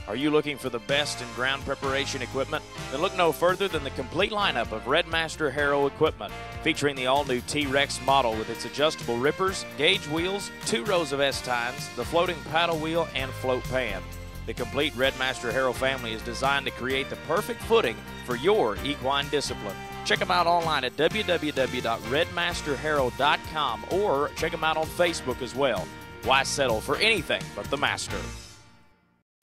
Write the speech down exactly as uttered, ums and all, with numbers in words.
Are you looking for the best in ground preparation equipment? Then look no further than the complete lineup of Redmaster Harrow equipment, featuring the all-new T-Rex model with its adjustable rippers, gauge wheels, two rows of S-tines, the floating paddle wheel, and float pan. The complete Redmaster Harrow family is designed to create the perfect footing for your equine discipline. Check them out online at w w w dot redmaster harrow dot com or check them out on Facebook as well. Why settle for anything but the master?